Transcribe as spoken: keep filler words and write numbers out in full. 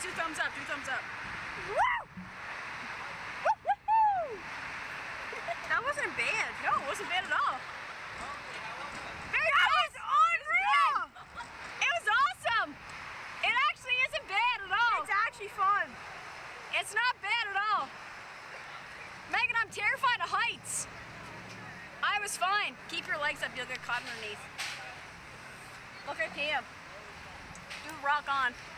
two thumbs up, two thumbs up. Woo! Woo-hoo-hoo! That wasn't bad. No, it wasn't bad at all. Very that was unreal! It was awesome! It actually isn't bad at all. It's actually fun. It's not bad at all. Megan, I'm terrified of heights. I was fine. Keep your legs up, you'll get caught underneath. Look at Cam. Do rock on.